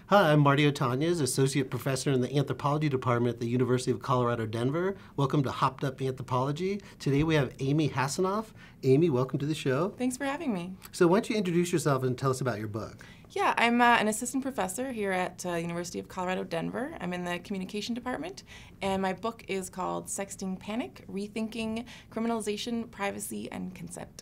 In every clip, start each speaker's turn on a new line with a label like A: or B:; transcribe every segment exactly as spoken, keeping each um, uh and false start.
A: Hi, I'm Marty Otanez, Associate Professor in the Anthropology Department at the University of Colorado, Denver. Welcome to Hopped Up Anthropology. Today we have Amy Hasinoff. Amy, welcome to the show.
B: Thanks for having me.
A: So why don't you introduce yourself and tell us about your book?
B: Yeah, I'm uh, an assistant professor here at uh, University of Colorado, Denver. I'm in the communication department, and my book is called Sexting Panic, Rethinking Criminalization, Privacy, and Consent.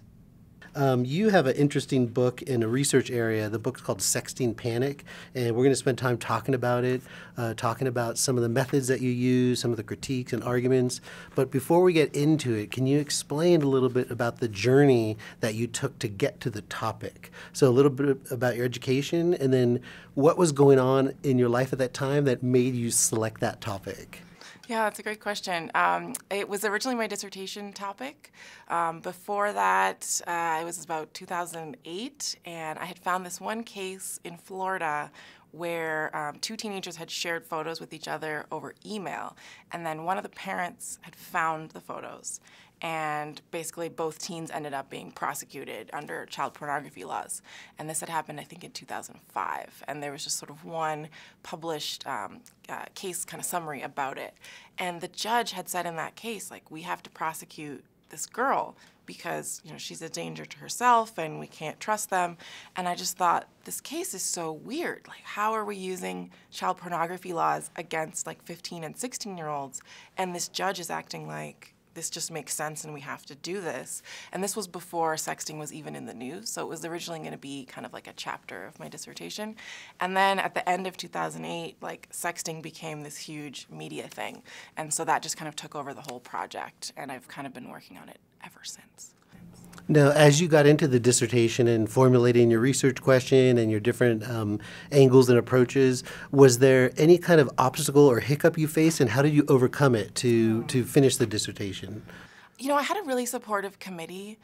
A: Um, you have an interesting book in a research area. The book's called Sexting Panic, and we're going to spend time talking about it, uh, talking about some of the methods that you use, some of the critiques and arguments. But before we get into it, can you explain a little bit about the journey that you took to get to the topic? So a little bit about your education, and then what was going on in your life at that time that made you select that topic?
B: Yeah, that's a great question. Um, it was originally my dissertation topic. Um, before that, uh, it was about two thousand eight, and I had found this one case in Florida where um, two teenagers had shared photos with each other over email, and then one of the parents had found the photos. And basically both teens ended up being prosecuted under child pornography laws. And this had happened, I think, in two thousand five. And there was just sort of one published um, uh, case kind of summary about it. And the judge had said in that case, like, we have to prosecute this girl because, you know, she's a danger to herself and we can't trust them. And I just thought, this case is so weird. Like, how are we using child pornography laws against like fifteen and sixteen year olds? And this judge is acting like, this just makes sense and we have to do this. And this was before sexting was even in the news, so it was originally going to be kind of like a chapter of my dissertation. And then at the end of two thousand eight, like, sexting became this huge media thing. And so that just kind of took over the whole project, and I've kind of been working on it ever since.
A: Now, as you got into the dissertation and formulating your research question and your different um, angles and approaches, was there any kind of obstacle or hiccup you faced, and how did you overcome it to,
B: Hmm.
A: to finish the dissertation?
B: You know, I had a really supportive committee,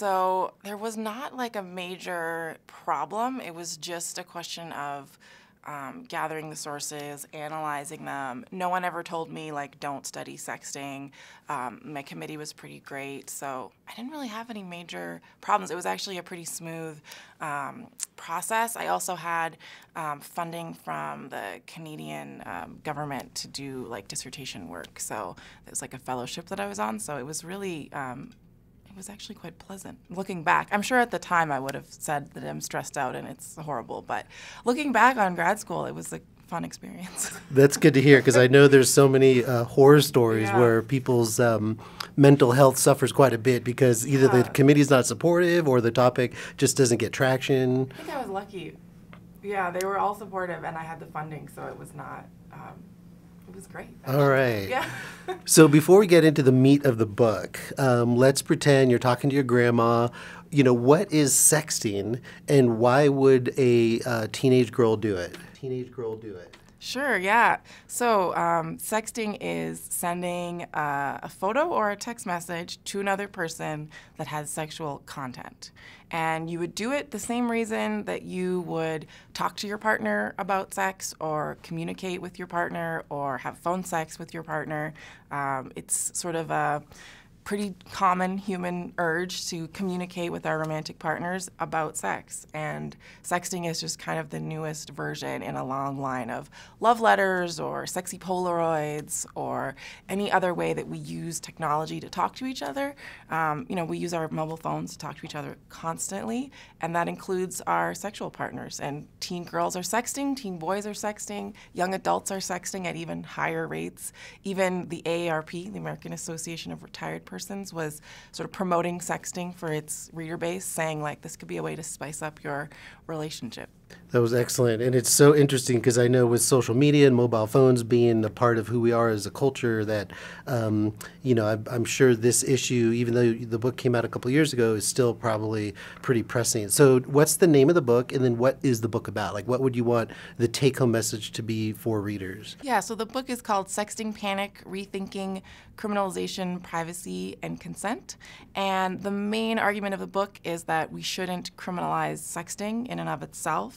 B: so there was not like a major problem. It was just a question of um, gathering the sources, analyzing them. No one ever told me, like, don't study sexting. Um, my committee was pretty great, so I didn't really have any major problems. It was actually a pretty smooth um, process. I also had um, funding from the Canadian um, government to do, like, dissertation work, so it was like a fellowship that I was on, so it was really um, It was actually quite pleasant. Looking back, I'm sure at the time I would have said that I'm stressed out and it's horrible, but looking back on grad school, it was a fun experience.
A: That's good to hear, because I know there's so many uh, horror stories
B: Yeah.
A: where people's um, mental health suffers quite a bit because either
B: Yeah.
A: the committee's not supportive or the topic just doesn't get traction.
B: I think I was lucky. Yeah, they were all supportive and I had the funding, so it was not, um, it was great.
A: All right.
B: Yeah.
A: So before we get into the meat of the book, um, let's pretend you're talking to your grandma. You know, what is sexting, and why would a uh, teenage girl do it? Teenage girl do it.
B: Sure, yeah. So um, sexting is sending uh, a photo or a text message to another person that has sexual content. And you would do it the same reason that you would talk to your partner about sex or communicate with your partner or have phone sex with your partner. Um, it's sort of a pretty common human urge to communicate with our romantic partners about sex. And sexting is just kind of the newest version in a long line of love letters or sexy Polaroids or any other way that we use technology to talk to each other. Um, you know, we use our mobile phones to talk to each other constantly, and that includes our sexual partners. And teen girls are sexting, teen boys are sexting, young adults are sexting at even higher rates. Even the A A R P, the American Association of Retired Persons, was sort of promoting sexting for its reader base, saying, like, this could be a way to spice up your relationship.
A: That was excellent. And it's so interesting because I know with social media and mobile phones being a part of who we are as a culture that, um, you know, I'm, I'm sure this issue, even though the book came out a couple of years ago, is still probably pretty pressing. So what's the name of the book, and then what is the book about? Like, what would you want the take-home message to be for readers?
B: Yeah, so the book is called Sexting Panic, Rethinking Criminalization, Privacy, and Consent. And the main argument of the book is that we shouldn't criminalize sexting in and of itself.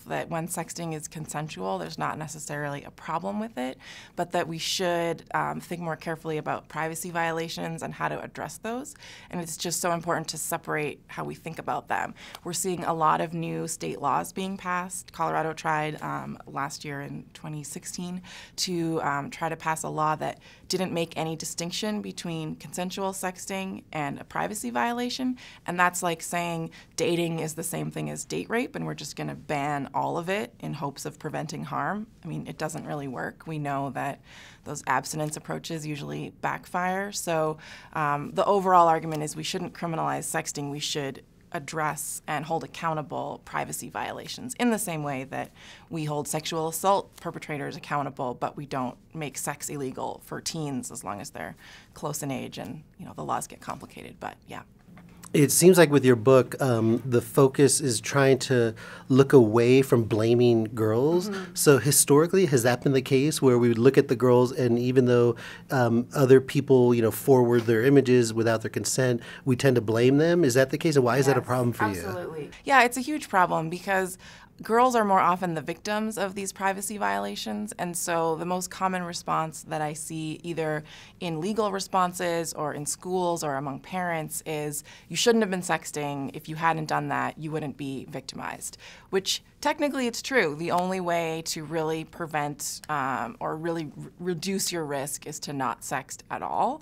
B: that when sexting is consensual, there's not necessarily a problem with it, but that we should um, think more carefully about privacy violations and how to address those. And it's just so important to separate how we think about them. We're seeing a lot of new state laws being passed. Colorado tried um, last year in twenty sixteen to um, try to pass a law that didn't make any distinction between consensual sexting and a privacy violation. And that's like saying dating is the same thing as date rape and we're just going to ban all of it in hopes of preventing harm. I mean, it doesn't really work. We know that those abstinence approaches usually backfire. So um, the overall argument is we shouldn't criminalize sexting. We should address and hold accountable privacy violations in the same way that we hold sexual assault perpetrators accountable, but we don't make sex illegal for teens as long as they're close in age and, you know, the laws get complicated, but yeah.
A: It seems like with your book, um, the focus is trying to look away from blaming girls. Mm-hmm. So historically, has that been the case where we would look at the girls and even though um, other people, you know, forward their images without their consent, we tend to blame them? Is that the case? And why is
B: Yes,
A: that a problem for
B: absolutely.
A: you?
B: Absolutely. Yeah, it's a huge problem because girls are more often the victims of these privacy violations, and so the most common response that I see either in legal responses or in schools or among parents is, you shouldn't have been sexting. If you hadn't done that, you wouldn't be victimized, which technically it's true. The only way to really prevent um, or really r- reduce your risk is to not sext at all,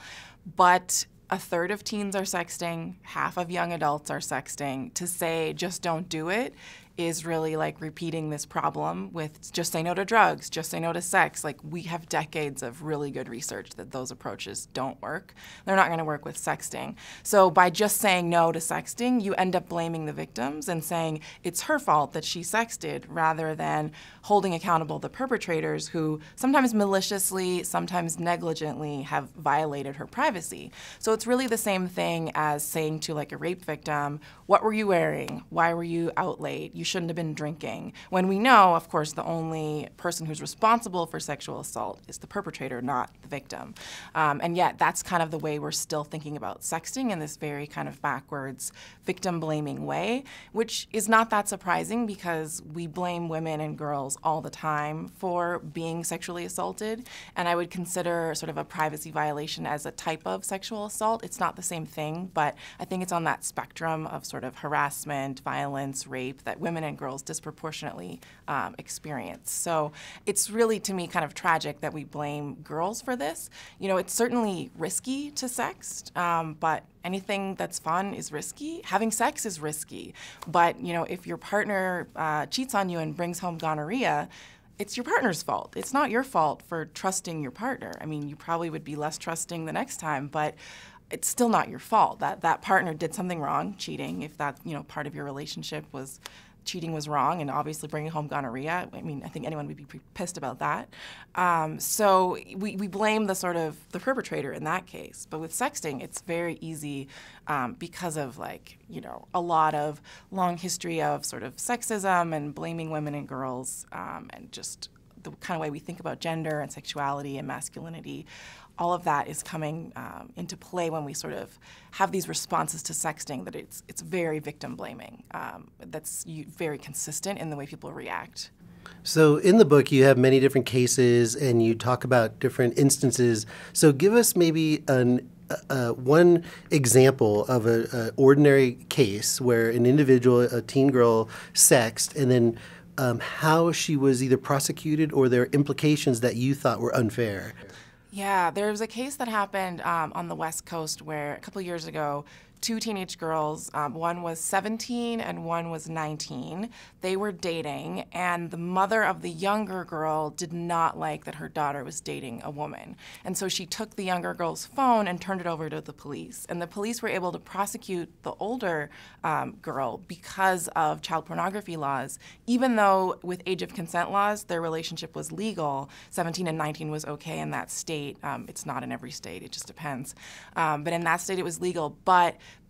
B: but a third of teens are sexting, half of young adults are sexting. To say just don't do it is really like repeating this problem with just say no to drugs, just say no to sex. Like, we have decades of really good research that those approaches don't work. They're not going to work with sexting. So by just saying no to sexting, you end up blaming the victims and saying it's her fault that she sexted, rather than holding accountable the perpetrators who sometimes maliciously, sometimes negligently have violated her privacy. So it's really the same thing as saying to like a rape victim, what were you wearing? Why were you out late? You shouldn't have been drinking. When we know, of course, the only person who's responsible for sexual assault is the perpetrator, not the victim. Um, and yet that's kind of the way we're still thinking about sexting, in this very kind of backwards victim-blaming way, which is not that surprising because we blame women and girls all the time for being sexually assaulted. And I would consider sort of a privacy violation as a type of sexual assault. It's not the same thing, but I think it's on that spectrum of sort of harassment, violence, rape that women and girls disproportionately um, experience. So it's really, to me, kind of tragic that we blame girls for this. You know, it's certainly risky to sext, um, but anything that's fun is risky. Having sex is risky. But, you know, if your partner uh, cheats on you and brings home gonorrhea, it's your partner's fault. It's not your fault for trusting your partner. I mean, you probably would be less trusting the next time, but it's still not your fault. That that partner did something wrong, cheating, if that, you know, part of your relationship was cheating was wrong, and obviously bringing home gonorrhea. I mean, I think anyone would be pissed about that. Um, so we, we blame the sort of the perpetrator in that case. But with sexting, it's very easy um, because of like, you know, a lot of long history of sort of sexism and blaming women and girls um, and just the kind of way we think about gender and sexuality and masculinity. All of that is coming um, into play when we sort of have these responses to sexting, that it's it's very victim blaming. Um, that's very consistent in the way people react.
A: So in the book, you have many different cases and you talk about different instances. So give us maybe an Uh, one example of an ordinary case where an individual, a teen girl, sexed, and then um, how she was either prosecuted or there are implications that you thought were unfair.
B: Yeah, there was a case that happened um, on the West Coast where a couple years ago, two teenage girls, um, one was seventeen and one was nineteen. They were dating, and the mother of the younger girl did not like that her daughter was dating a woman. And so she took the younger girl's phone and turned it over to the police. And the police were able to prosecute the older um, girl because of child pornography laws, even though with age of consent laws, their relationship was legal. seventeen and nineteen was okay in that state. Um, it's not in every state, it just depends. Um, but in that state, it was legal. But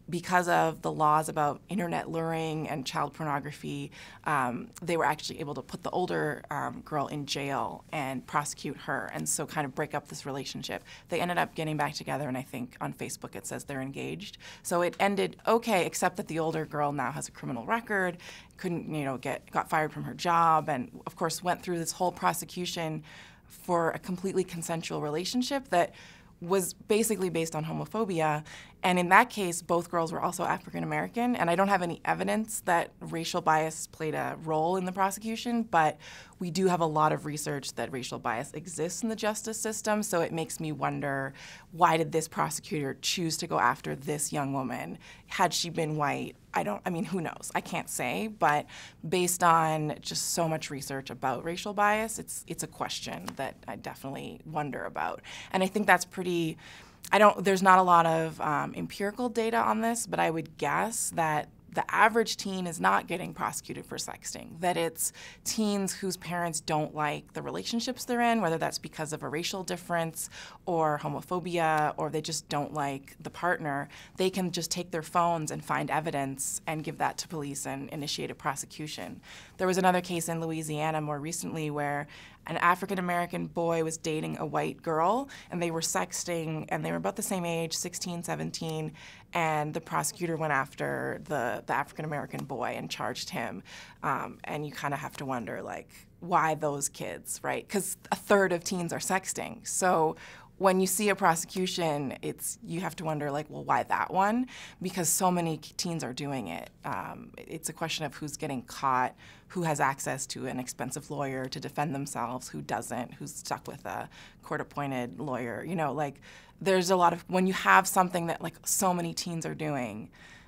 B: because of the laws about internet luring and child pornography, um, they were actually able to put the older um, girl in jail and prosecute her, and so kind of break up this relationship. They ended up getting back together, and I think on Facebook it says they're engaged. So it ended okay, except that the older girl now has a criminal record, couldn't, you know, get got fired from her job, and of course went through this whole prosecution for a completely consensual relationship that was basically based on homophobia. And in that case, both girls were also African American, and I don't have any evidence that racial bias played a role in the prosecution, but we do have a lot of research that racial bias exists in the justice system, so it makes me wonder, why did this prosecutor choose to go after this young woman? Had she been white, I don't, I mean, who knows? I can't say, but based on just so much research about racial bias, it's, it's a question that I definitely wonder about. And I think that's pretty, I don't, there's not a lot of um, empirical data on this, but I would guess that the average teen is not getting prosecuted for sexting, that it's teens whose parents don't like the relationships they're in, whether that's because of a racial difference or homophobia, or they just don't like the partner. They can just take their phones and find evidence and give that to police and initiate a prosecution. There was another case in Louisiana more recently where an African-American boy was dating a white girl, and they were sexting, and they were about the same age, sixteen, seventeen, and the prosecutor went after the, the African-American boy and charged him. Um, and you kind of have to wonder, like, why those kids, right? Because a third of teens are sexting. So when you see a prosecution, it's, you have to wonder, like, well, why that one? Because so many teens are doing it. Um, it's a question of who's getting caught, who has access to an expensive lawyer to defend themselves, who doesn't, who's stuck with a court-appointed lawyer. You know, like, there's a lot of, when you have something that, like, so many teens are doing,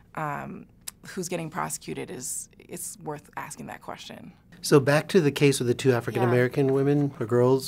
B: um, who's getting prosecuted is, it's worth asking that question.
A: So back to the case with the two African-American yeah. women or girls.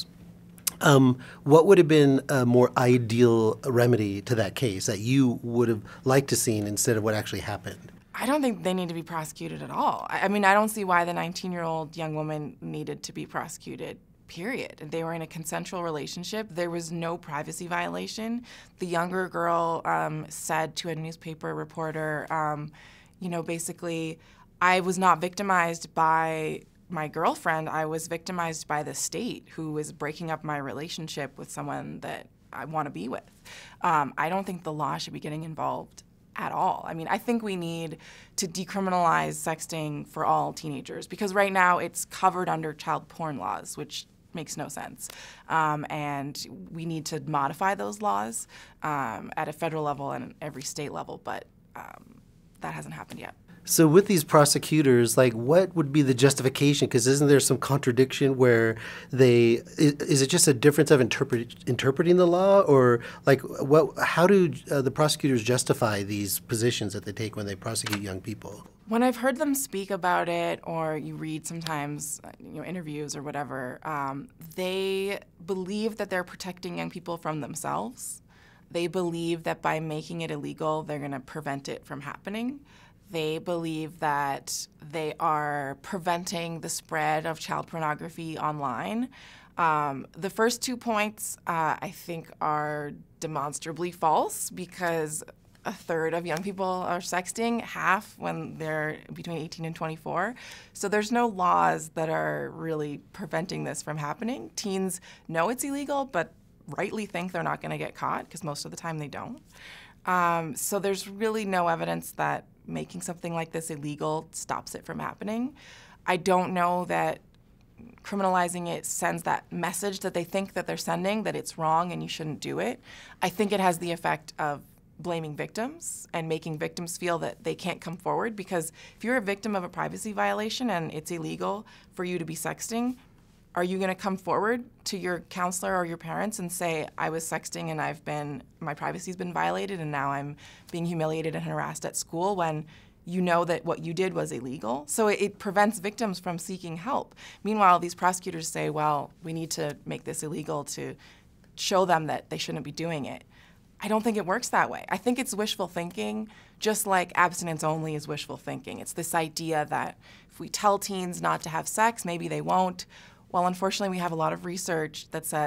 A: Um, what would have been a more ideal remedy to that case that you would have liked to seen instead of what actually happened?
B: I don't think they need to be prosecuted at all. I, I mean, I don't see why the nineteen-year-old young woman needed to be prosecuted, period. They were in a consensual relationship. There was no privacy violation. The younger girl um, said to a newspaper reporter, um, you know, basically, I was not victimized by my girlfriend, I was victimized by the state, who was breaking up my relationship with someone that I want to be with. Um, I don't think the law should be getting involved at all. I mean, I think we need to decriminalize sexting for all teenagers, because right now it's covered under child porn laws, which makes no sense. Um, and we need to modify those laws um, at a federal level and every state level, but um, that hasn't happened yet.
A: So with these prosecutors, like, what would be the justification? Because isn't there some contradiction where they, is, is it just a difference of interpret, interpreting the law? Or, like, what? How do uh, the prosecutors justify these positions that they take when they prosecute young people?
B: When I've heard them speak about it, or you read sometimes, you know, interviews or whatever, um, they believe that they're protecting young people from themselves. They believe that by making it illegal, they're going to prevent it from happening. They believe that they are preventing the spread of child pornography online. Um, the first two points, uh, I think, are demonstrably false, because a third of young people are sexting, half when they're between eighteen and twenty-four. So there's no laws that are really preventing this from happening. Teens know it's illegal, but rightly think they're not going to get caught, because most of the time they don't. Um, so there's really no evidence that making something like this illegal stops it from happening. I don't know that criminalizing it sends that message that they think that they're sending, that it's wrong and you shouldn't do it. I think it has the effect of blaming victims and making victims feel that they can't come forward, because if you're a victim of a privacy violation and it's illegal for you to be sexting, are you going to come forward to your counselor or your parents and say, I was sexting and I've been, my privacy's been violated and now I'm being humiliated and harassed at school, when you know that what you did was illegal? So it, it prevents victims from seeking help. Meanwhile, these prosecutors say, well, we need to make this illegal to show them that they shouldn't be doing it. I don't think it works that way. I think it's wishful thinking, just like abstinence only is wishful thinking. It's this idea that if we tell teens not to have sex, maybe they won't. Well, unfortunately, we have a lot of research that says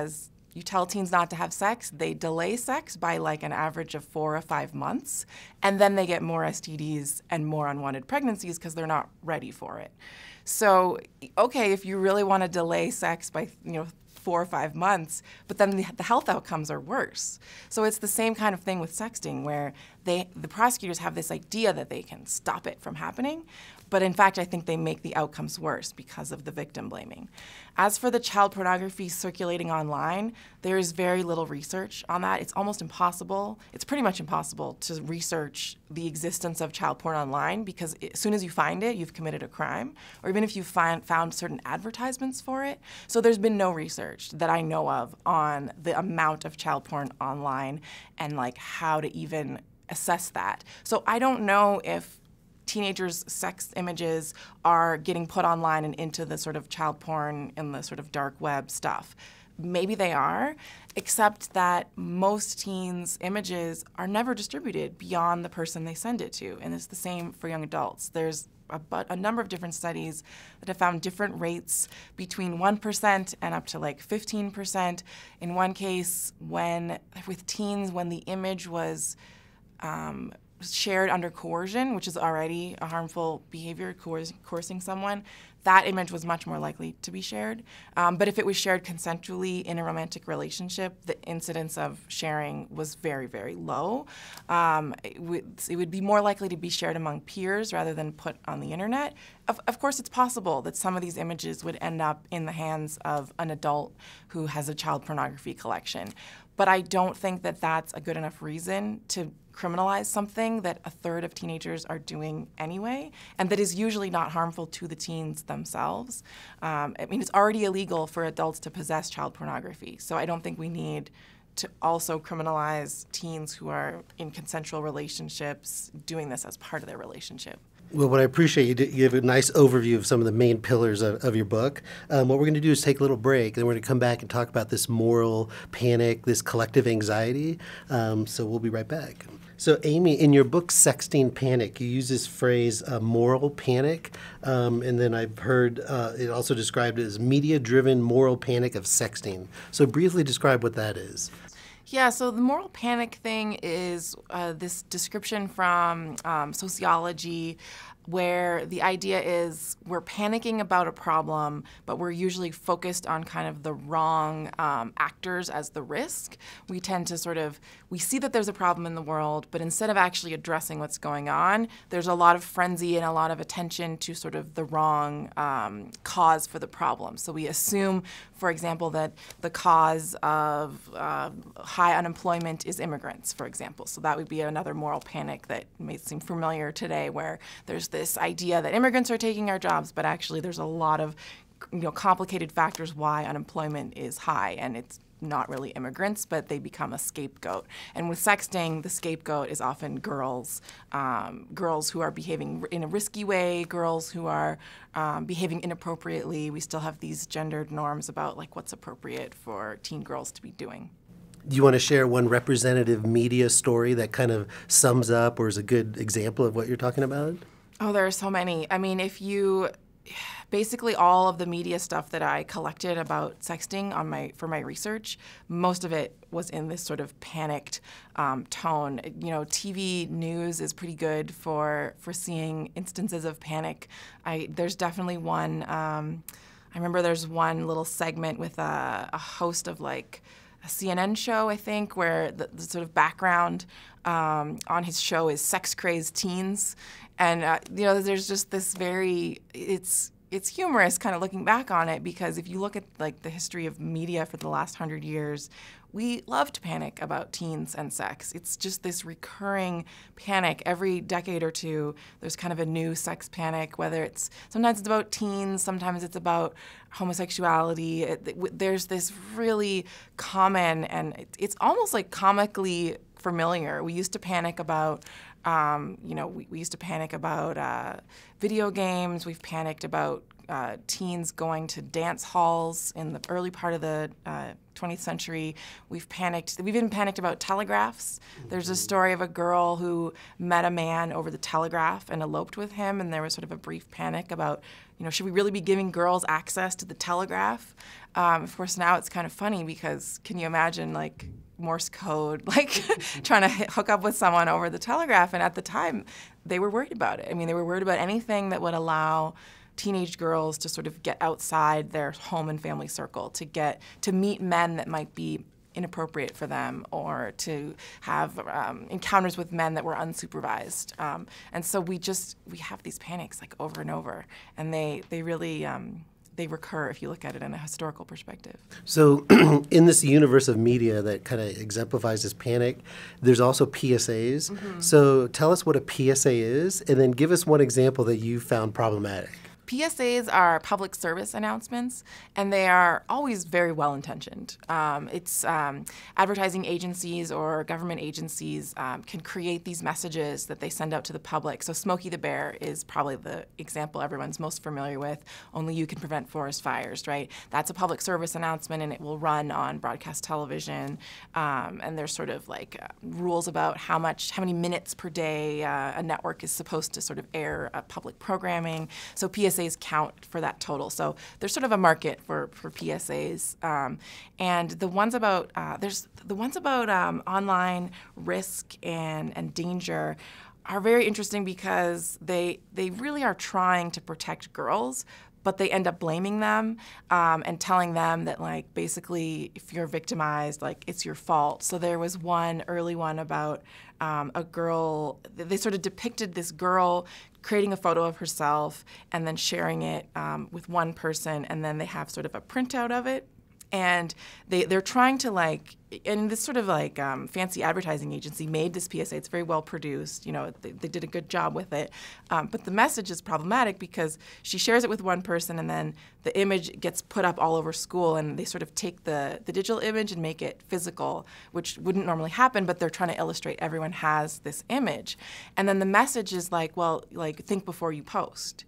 B: you tell teens not to have sex, they delay sex by like an average of four or five months, and then they get more S T Ds and more unwanted pregnancies because they're not ready for it. So, okay, if you really want to delay sex by, you know, four or five months, but then the, the health outcomes are worse. So it's the same kind of thing with sexting, where they, the prosecutors have this idea that they can stop it from happening, but in fact, I think they make the outcomes worse because of the victim blaming. As for the child pornography circulating online, there is very little research on that. It's almost impossible. It's pretty much impossible to research the existence of child porn online, because as soon as you find it, you've committed a crime, or even if you find, found certain advertisements for it. So there's been no research that I know of on the amount of child porn online and like how to even assess that. So I don't know if teenagers' sex images are getting put online and into the sort of child porn and the sort of dark web stuff. Maybe they are, except that most teens' images are never distributed beyond the person they send it to, and it's the same for young adults. There's a, a number of different studies that have found different rates between one percent and up to like fifteen percent. In one case, when with teens, when the image was um, shared under coercion, which is already a harmful behavior, coerc coercing someone, that image was much more likely to be shared. Um, but if it was shared consensually in a romantic relationship, the incidence of sharing was very, very low. Um, it, would, it would be more likely to be shared among peers rather than put on the internet. Of, of course, it's possible that some of these images would end up in the hands of an adult who has a child pornography collection. But I don't think that that's a good enough reason to criminalize something that a third of teenagers are doing anyway, and that is usually not harmful to the teens themselves. Um, I mean, it's already illegal for adults to possess child pornography, so I don't think we need to also criminalize teens who are in consensual relationships doing this as part of their relationship.
A: Well, what I appreciate, you, did, you have a nice overview of some of the main pillars of, of your book. Um, what we're going to do is take a little break, and we're going to come back and talk about this moral panic, this collective anxiety. Um, so we'll be right back. So, Amy, in your book, Sexting Panic, you use this phrase, uh, moral panic, um, and then I've heard uh, it also described as media-driven moral panic of sexting. So briefly describe what that is.
B: Yeah, so the moral panic thing is uh, this description from um, sociology, where the idea is we're panicking about a problem, but we're usually focused on kind of the wrong um, actors as the risk. We tend to sort of, we see that there's a problem in the world, but instead of actually addressing what's going on, there's a lot of frenzy and a lot of attention to sort of the wrong um, cause for the problem. So we assume, for example, that the cause of uh, high unemployment is immigrants, for example. So that would be another moral panic that may seem familiar today, where there's this idea that immigrants are taking our jobs, but actually there's a lot of, you know, complicated factors why unemployment is high, and it's not really immigrants, but they become a scapegoat. And with sexting, the scapegoat is often girls, um, girls who are behaving in a risky way, girls who are um, behaving inappropriately. We still have these gendered norms about like what's appropriate for teen girls to be doing.
A: Do you want to share one representative media story that kind of sums up or is a good example of what you're talking about?
B: Oh, there are so many. I mean, if you, basically all of the media stuff that I collected about sexting on my for my research, most of it was in this sort of panicked um, tone. You know, T V news is pretty good for for seeing instances of panic. I there's definitely one. Um, I remember there's one little segment with a, a host of like a C N N show, I think, where the, the sort of background um, on his show is sex-crazed teens. And, uh, you know, there's just this very, it's it's humorous kind of looking back on it, because if you look at, like, the history of media for the last hundred years, we love to panic about teens and sex. It's just this recurring panic. Every decade or two, there's kind of a new sex panic, whether it's, sometimes it's about teens, sometimes it's about homosexuality. It, it, there's this really common, and it, it's almost like comically familiar. We used to panic about Um, you know, we, we used to panic about uh, video games. We've panicked about uh, teens going to dance halls in the early part of the uh, twentieth century. We've panicked. We've even panicked about telegraphs. There's a story of a girl who met a man over the telegraph and eloped with him, and there was sort of a brief panic about, you know, should we really be giving girls access to the telegraph? Um, of course, now it's kind of funny because can you imagine, like, Morse code, like trying to hook up with someone over the telegraph? And at the time, they were worried about it. I mean, they were worried about anything that would allow teenage girls to sort of get outside their home and family circle, to get to meet men that might be inappropriate for them, or to have um, encounters with men that were unsupervised. Um, and so we just we have these panics like over and over, and they they really. Um, They recur if you look at it in a historical perspective.
A: So in this universe of media that kind of exemplifies this panic, there's also P S As. Mm-hmm. So tell us what a P S A is, and then give us one example that you found problematic.
B: P S As are public service announcements, and they are always very well-intentioned. Um, it's um, advertising agencies or government agencies um, can create these messages that they send out to the public. So Smokey the Bear is probably the example everyone's most familiar with. Only you can prevent forest fires, right? That's a public service announcement, and it will run on broadcast television. Um, and there's sort of like uh, rules about how much, how many minutes per day uh, a network is supposed to sort of air uh, public programming. So P S As count for that total. So there's sort of a market for, for P S As. Um, and the ones about uh, there's the ones about um, online risk and, and danger are very interesting because they they really are trying to protect girls, but they end up blaming them um, and telling them that, like, basically if you're victimized, like, it's your fault. So there was one early one about um, a girl. They sort of depicted this girl creating a photo of herself and then sharing it um, with one person, and then they have sort of a printout of it. And they, they're trying to, like, and this sort of like um, fancy advertising agency made this P S A. It's very well produced. You know, they, they did a good job with it. Um, but the message is problematic because she shares it with one person, and then the image gets put up all over school, and they sort of take the, the digital image and make it physical, which wouldn't normally happen, but they're trying to illustrate everyone has this image. And then the message is like, well, like, think before you post.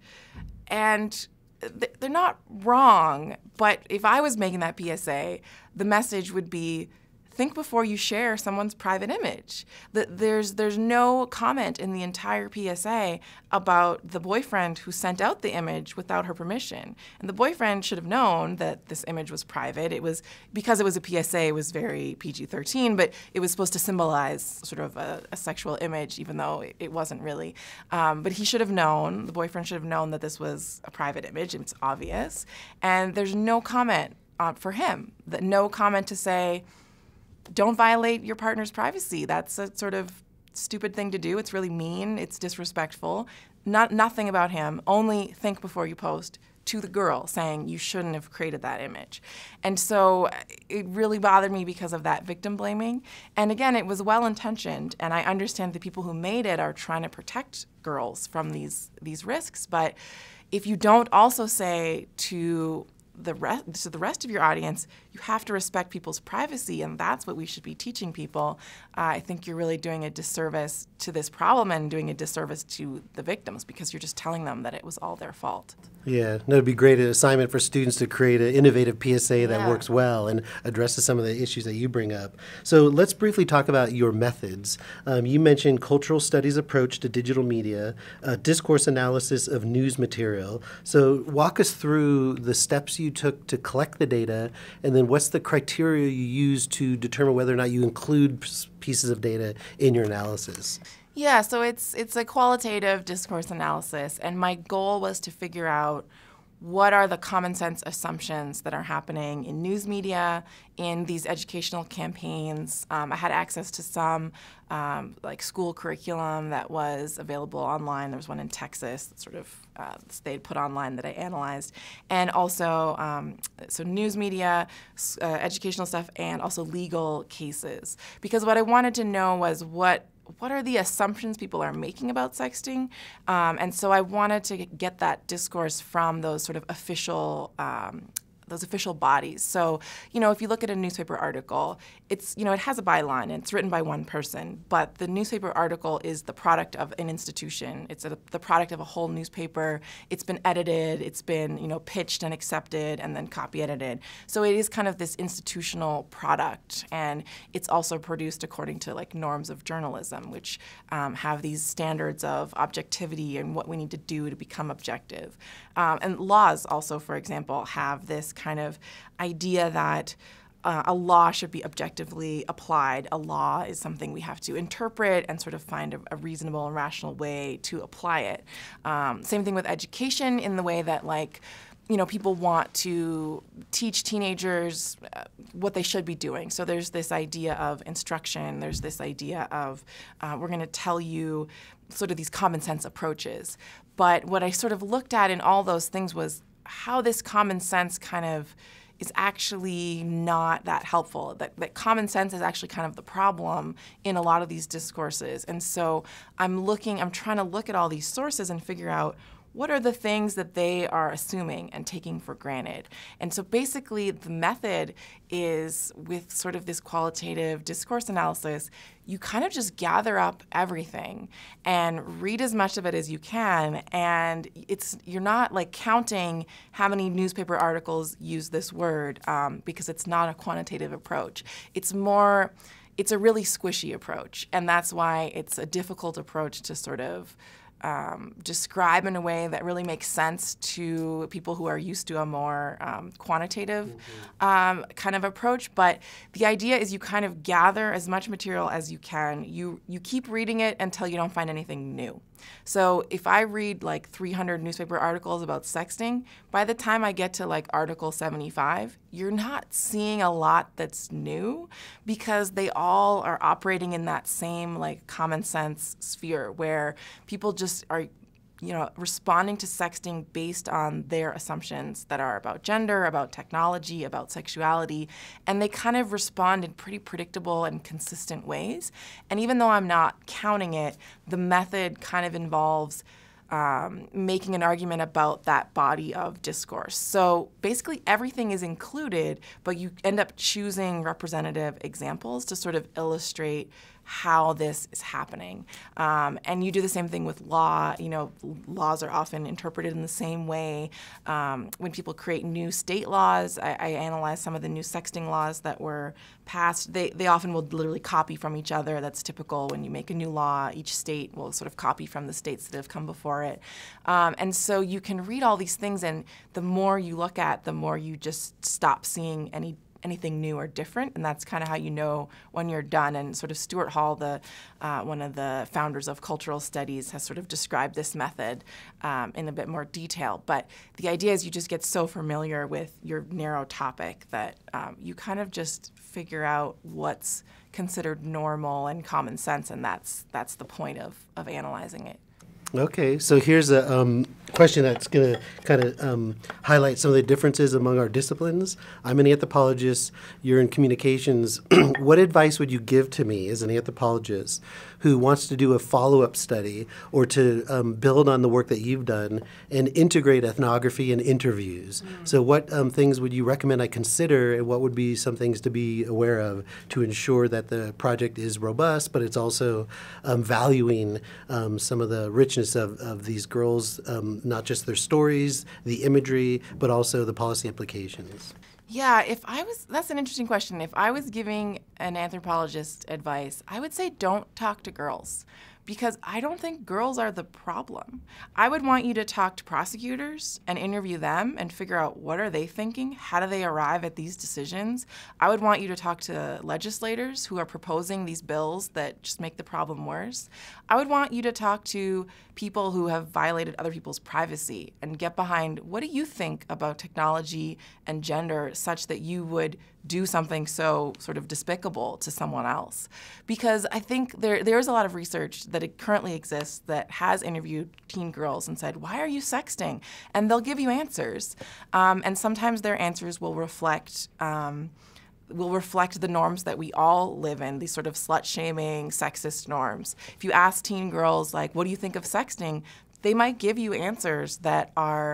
B: And they're not wrong, but if I was making that P S A, the message would be, think before you share someone's private image. There's, there's no comment in the entire P S A about the boyfriend who sent out the image without her permission. And the boyfriend should have known that this image was private. It was, because it was a P S A, it was very P G thirteen, but it was supposed to symbolize sort of a, a sexual image, even though it wasn't really. Um, but he should have known, the boyfriend should have known that this was a private image, and it's obvious. And there's no comment uh, for him, that no comment to say, don't violate your partner's privacy. That's a sort of stupid thing to do. It's really mean. It's disrespectful. Not, nothing about him. Only think before you post to the girl saying you shouldn't have created that image. And so it really bothered me because of that victim blaming. And again, it was well-intentioned, and I understand the people who made it are trying to protect girls from these, these risks. But if you don't also say to the rest, to the rest of your audience, you have to respect people's privacy, and that's what we should be teaching people. Uh, I think you're really doing a disservice to this problem and doing a disservice to the victims because you're just telling them that it was all their fault.
A: Yeah, that would be a great assignment for students to create an innovative P S A that
B: Yeah.
A: works well and addresses some of the issues that you bring up. So let's briefly talk about your methods. Um, you mentioned cultural studies approach to digital media, uh, discourse analysis of news material. So walk us through the steps you took to collect the data, and then what's the criteria you use to determine whether or not you include pieces of data in your analysis?
B: Yeah, so it's it's a qualitative discourse analysis, and my goal was to figure out what are the common sense assumptions that are happening in news media, in these educational campaigns. Um, I had access to some um, like school curriculum that was available online. There was one in Texas that sort of uh, they'd put online that I analyzed, and also um, so news media, uh, educational stuff, and also legal cases. Because what I wanted to know was what what are the assumptions people are making about sexting? Um, and so I wanted to get that discourse from those sort of official, um, those official bodies. So, you know, if you look at a newspaper article, it's, you know, it has a byline and it's written by one person, but the newspaper article is the product of an institution. It's a, the product of a whole newspaper. It's been edited, it's been, you know, pitched and accepted and then copy edited. So it is kind of this institutional product, and it's also produced according to like norms of journalism, which um, have these standards of objectivity and what we need to do to become objective. Um, and laws also, for example, have this kind of idea that uh, a law should be objectively applied. A law is something we have to interpret and sort of find a, a reasonable and rational way to apply it. Um, same thing with education, in the way that, like, you know, people want to teach teenagers uh, what they should be doing. So there's this idea of instruction. There's this idea of uh, we're going to tell you sort of these common sense approaches. But what I sort of looked at in all those things was how this common sense kind of is actually not that helpful, that, that common sense is actually kind of the problem in a lot of these discourses. And so I'm looking, I'm trying to look at all these sources and figure out what are the things that they are assuming and taking for granted. And so basically the method is, with sort of this qualitative discourse analysis, you kind of just gather up everything and read as much of it as you can. And it's, you're not like counting how many newspaper articles use this word, um, because it's not a quantitative approach. It's more, it's a really squishy approach. And that's why it's a difficult approach to sort of Um, describe in a way that really makes sense to people who are used to a more um, quantitative mm-hmm. um, kind of approach. But the idea is you kind of gather as much material as you can. You, you keep reading it until you don't find anything new. So if I read like three hundred newspaper articles about sexting, by the time I get to like article seventy-five, you're not seeing a lot that's new, because they all are operating in that same like common sense sphere where people just are, you know, responding to sexting based on their assumptions that are about gender, about technology, about sexuality, and they kind of respond in pretty predictable and consistent ways. And even though I'm not counting it, the method kind of involves um, making an argument about that body of discourse. So basically everything is included, but you end up choosing representative examples to sort of illustrate how this is happening. Um, and you do the same thing with law. You know, laws are often interpreted in the same way. Um, when people create new state laws, I, I analyze some of the new sexting laws that were passed. They, they often will literally copy from each other. That's typical when you make a new law. Each state will sort of copy from the states that have come before it. Um, and so you can read all these things, and the more you look at, the more you just stop seeing any anything new or different, and that's kind of how you know when you're done. And sort of Stuart Hall, the uh, one of the founders of cultural studies, has sort of described this method um, in a bit more detail. But the idea is you just get so familiar with your narrow topic that um, you kind of just figure out what's considered normal and common sense, and that's that's the point of, of analyzing it.
A: Okay, so here's a um, question that's going to kind of um, highlight some of the differences among our disciplines. I'm an anthropologist, you're in communications. What advice would you give to me as an anthropologist who wants to do a follow-up study or to um, build on the work that you've done and integrate ethnography and interviews? Mm. So what um, things would you recommend I consider, and what would be some things to be aware of to ensure that the project is robust, but it's also um, valuing um, some of the richness Of, of these girls, um, not just their stories, the imagery, but also the policy implications?
B: Yeah, if I was, that's an interesting question. If I was giving an anthropologist advice, I would say don't talk to girls, because I don't think girls are the problem. I would want you to talk to prosecutors and interview them and figure out what are they thinking, how do they arrive at these decisions. I would want you to talk to legislators who are proposing these bills that just make the problem worse. I would want you to talk to people who have violated other people's privacy and get behind, what do you think about technology and gender such that you would do something so sort of despicable to someone else? Because I think there there's a lot of research that it currently exists that has interviewed teen girls and said, why are you sexting? And they'll give you answers. Um, and sometimes their answers will reflect um, will reflect the norms that we all live in, these sort of slut-shaming, sexist norms. If you ask teen girls, like, what do you think of sexting? They might give you answers that are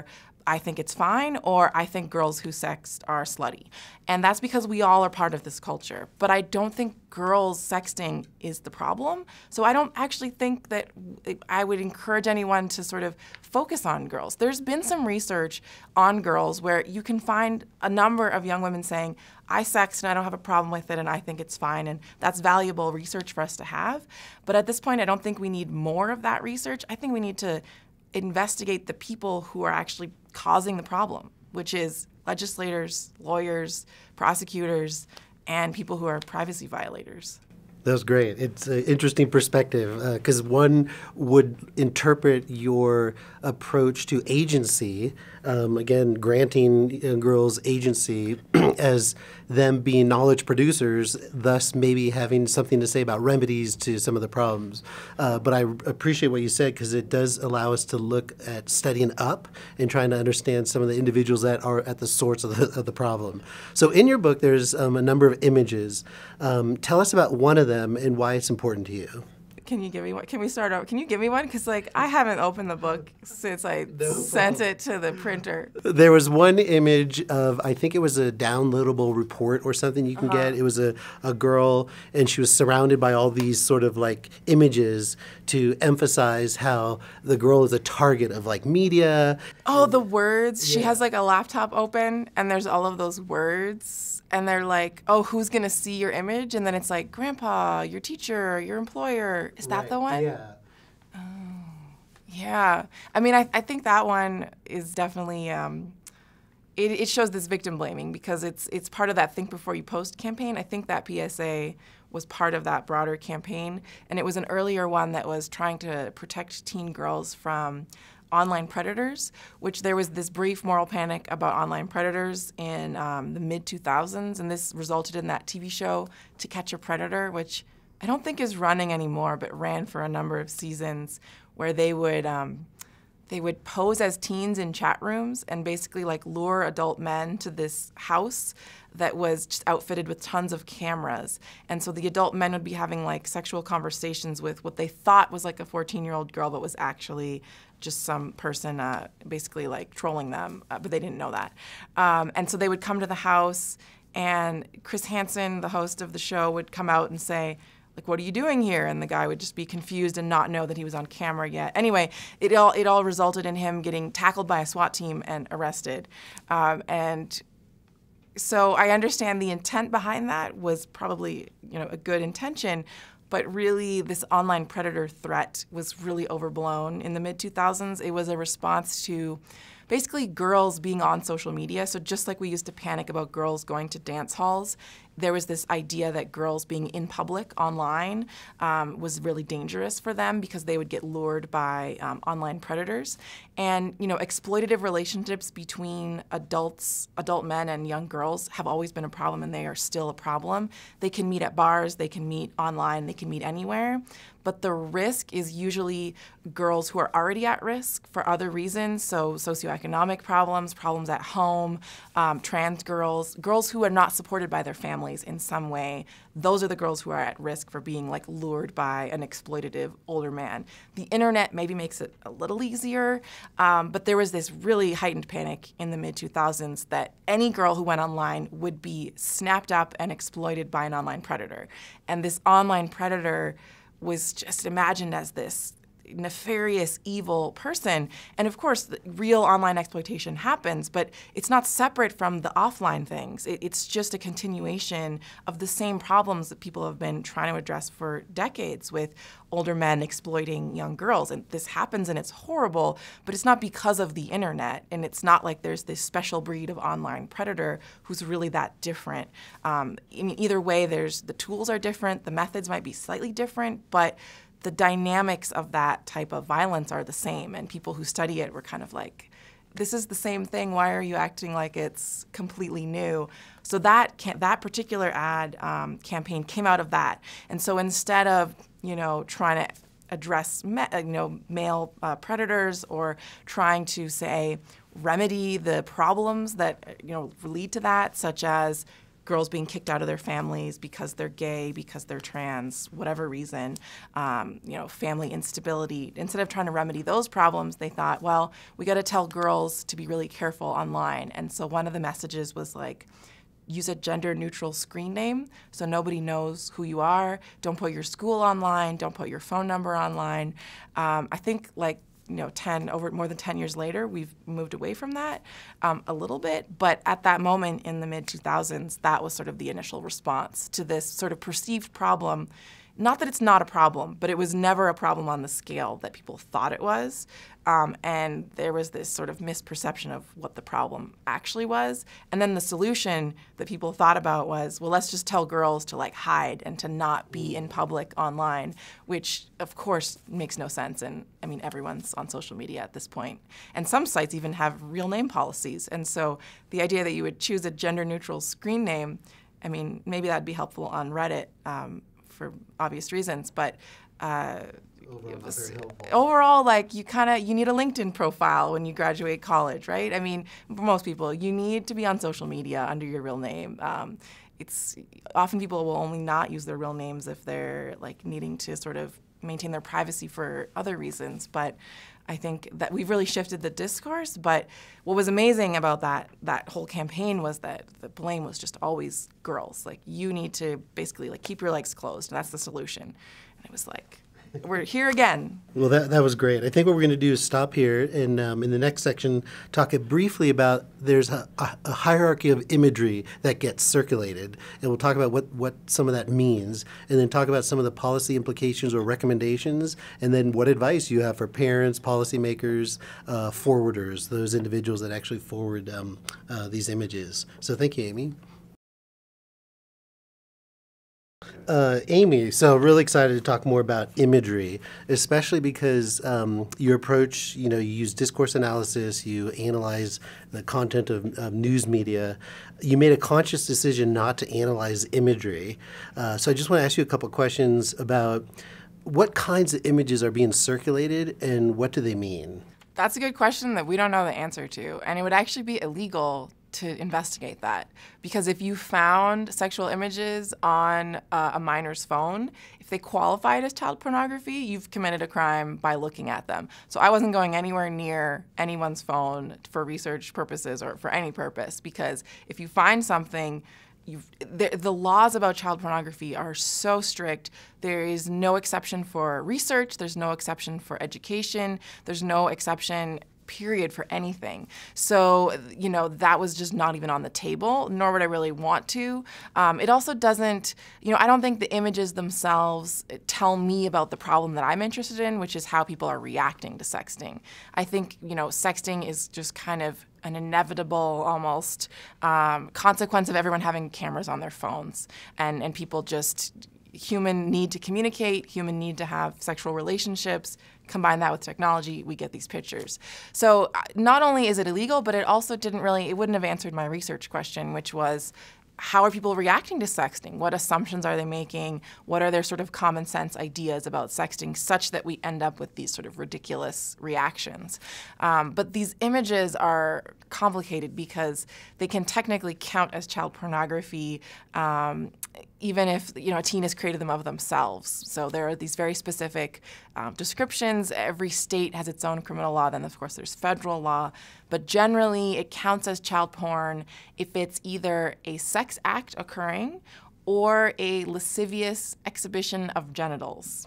B: I think it's fine, or I think girls who sext are slutty. And that's because we all are part of this culture. But I don't think girls sexting is the problem. So I don't actually think that I would encourage anyone to sort of focus on girls. There's been some research on girls where you can find a number of young women saying, I sext and I don't have a problem with it and I think it's fine, and that's valuable research for us to have. But at this point, I don't think we need more of that research. I think we need to investigate the people who are actually causing the problem, which is legislators, lawyers, prosecutors, and people who are privacy violators.
A: That was great. It's an interesting perspective because uh, one would interpret your approach to agency, um, again, granting uh, girls agency as them being knowledge producers, thus maybe having something to say about remedies to some of the problems. Uh, but I appreciate what you said because it does allow us to look at studying up and trying to understand some of the individuals that are at the source of the, of the problem. So in your book, there's um, a number of images. Um, tell us about one of them and why it's important to you.
B: Can you give me one? Can we start out? Can you give me one? Because like I haven't opened the book since I no sent it to the printer.
A: There was one image of, I think it was a downloadable report or something you can
B: uh-huh.
A: get. It was a, a girl and she was surrounded by all these sort of like images to emphasize how the girl is a target of like media.
B: Oh, the words.
A: Yeah.
B: She has like a laptop open and there's all of those words. And they're like, oh, who's going to see your image? And then it's like, grandpa, your teacher, your employer. Is that
A: Right.
B: the one?
A: Yeah.
B: Oh, yeah. I mean, I, I think that one is definitely, um, it, it shows this victim blaming because it's, it's part of that Think Before You Post campaign. I think that P S A was part of that broader campaign. And it was an earlier one that was trying to protect teen girls from online predators, which there was this brief moral panic about online predators in um, the mid two thousands, and this resulted in that T V show To Catch a Predator, which I don't think is running anymore, but ran for a number of seasons, where they would um, they would pose as teens in chat rooms and basically like lure adult men to this house that was just outfitted with tons of cameras. And so the adult men would be having like sexual conversations with what they thought was like a fourteen-year-old girl, but was actually just some person uh, basically like trolling them, uh, but they didn't know that. Um, and so they would come to the house, and Chris Hansen, the host of the show, would come out and say, like, what are you doing here? And the guy would just be confused and not know that he was on camera yet. Anyway, it all it all resulted in him getting tackled by a SWAT team and arrested. Um, and so I understand the intent behind that was probably, you know, a good intention, but really this online predator threat was really overblown in the mid two thousands. It was a response to basically girls being on social media. So just like we used to panic about girls going to dance halls, there was this idea that girls being in public online um, was really dangerous for them because they would get lured by um, online predators. And you know, exploitative relationships between adults, adult men and young girls have always been a problem, and they are still a problem. They can meet at bars, they can meet online, they can meet anywhere. But the risk is usually girls who are already at risk for other reasons, so socioeconomic problems, problems at home, um, trans girls, girls who are not supported by their families in some way. Those are the girls who are at risk for being like lured by an exploitative older man. The internet maybe makes it a little easier, um, but there was this really heightened panic in the mid two thousands that any girl who went online would be snapped up and exploited by an online predator. And this online predator was just imagined as this nefarious, evil person. And of course, the real online exploitation happens, but it's not separate from the offline things. It, it's just a continuation of the same problems that people have been trying to address for decades with older men exploiting young girls. And this happens and it's horrible, but it's not because of the internet. And it's not like there's this special breed of online predator who's really that different. Um, in either way, there's the tools are different, the methods might be slightly different, but the dynamics of that type of violence are the same, and people who study it were kind of like, this is the same thing, why are you acting like it's completely new? So that can, that particular ad um, campaign came out of that. And so instead of, you know, trying to address me, you know, male uh, predators or trying to, say, remedy the problems that, you know, lead to that, such as girls being kicked out of their families because they're gay, because they're trans, whatever reason, um, you know, family instability. Instead of trying to remedy those problems, they thought, well, we got to tell girls to be really careful online. And so one of the messages was like, use a gender-neutral screen name so nobody knows who you are. Don't put your school online. Don't put your phone number online. Um, I think like you know, ten over more than ten years later, we've moved away from that um, a little bit. But at that moment in the mid two thousands, that was sort of the initial response to this sort of perceived problem. Not that it's not a problem, but it was never a problem on the scale that people thought it was. Um, and there was this sort of misperception of what the problem actually was. And then the solution that people thought about was, well, let's just tell girls to like hide and to not be in public online, which of course makes no sense. And I mean, everyone's on social media at this point. And some sites even have real name policies. And so the idea that you would choose a gender neutral screen name, I mean, maybe that'd be helpful on Reddit. Um, for obvious reasons, but uh,
A: overall,
B: it was,
A: very helpful.
B: overall, like you kind of, you need a LinkedIn profile when you graduate college, right? I mean, for most people, you need to be on social media under your real name. Um, it's often people will only not use their real names if they're like needing to sort of maintain their privacy for other reasons, but I think that we've really shifted the discourse. But what was amazing about that that whole campaign was that the blame was just always girls. Like, you need to basically like keep your legs closed, and that's the solution. And it was like, we're here again.
A: Well, that, that was great. I think what we're going to do is stop here and um, in the next section talk briefly about there's a, a hierarchy of imagery that gets circulated, and we'll talk about what, what some of that means, and then talk about some of the policy implications or recommendations, and then what advice you have for parents, policymakers, uh, forwarders, those individuals that actually forward um, uh, these images. So thank you, Amy. Uh, Amy, so really excited to talk more about imagery, especially because um, your approach, you know, you use discourse analysis, you analyze the content of, of news media. You made a conscious decision not to analyze imagery. Uh, so I just want to ask you a couple questions about what kinds of images are being circulated and what do they mean?
B: That's a good question that we don't know the answer to, and it would actually be illegal to investigate that, because if you found sexual images on uh, a minor's phone, if they qualified as child pornography, you've committed a crime by looking at them. So I wasn't going anywhere near anyone's phone for research purposes or for any purpose, because if you find something, You've, the, the laws about child pornography are so strict. There is no exception for research. There's no exception for education. There's no exception, period, for anything. So, you know, that was just not even on the table, nor would I really want to. Um, it also doesn't, you know, I don't think the images themselves tell me about the problem that I'm interested in, which is how people are reacting to sexting. I think, you know, sexting is just kind of an inevitable, almost, um, consequence of everyone having cameras on their phones, and, and people just, human need to communicate, human need to have sexual relationships. Combine that with technology, we get these pictures. So not only is it illegal, but it also didn't really, it wouldn't have answered my research question, which was, how are people reacting to sexting? What assumptions are they making? What are their sort of common sense ideas about sexting, such that we end up with these sort of ridiculous reactions? Um, but these images are complicated because they can technically count as child pornography, um, even if, you know, a teen has created them of themselves. So there are these very specific um, descriptions. Every state has its own criminal law. Then, of course, there's federal law. But generally, it counts as child porn if it's either a sex act occurring or a lascivious exhibition of genitals.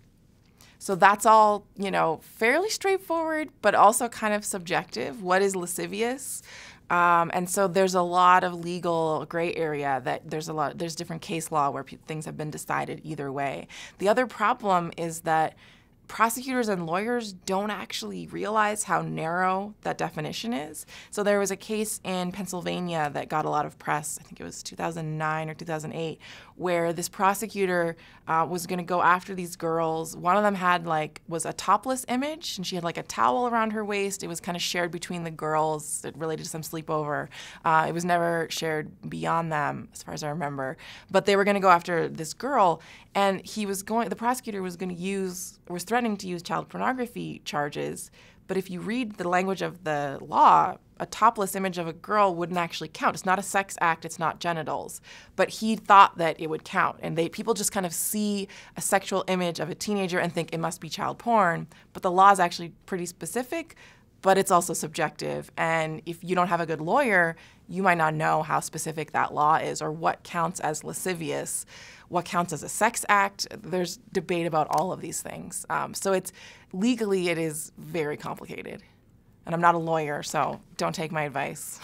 B: So that's all, you know, fairly straightforward, but also kind of subjective. What is lascivious? Um, and so there's a lot of legal gray area that there's a lot, there's different case law where pe things have been decided either way. The other problem is that prosecutors and lawyers don't actually realize how narrow that definition is. So there was a case in Pennsylvania that got a lot of press, I think it was two thousand nine or two thousand eight, where this prosecutor uh, was going to go after these girls. One of them had like, was a topless image, and she had like a towel around her waist. It was kind of shared between the girls. It related to some sleepover. Uh, it was never shared beyond them, as far as I remember. But they were going to go after this girl, and he was going, the prosecutor was going to use, was threatening threatening to use child pornography charges. But if you read the language of the law, a topless image of a girl wouldn't actually count. It's not a sex act, it's not genitals. But he thought that it would count. And they people just kind of see a sexual image of a teenager and think it must be child porn. But the law is actually pretty specific, but it's also subjective. And if you don't have a good lawyer, you might not know how specific that law is or what counts as lascivious, what counts as a sex act. There's debate about all of these things. Um, so it's legally, it is very complicated. And I'm not a lawyer, so don't take my advice.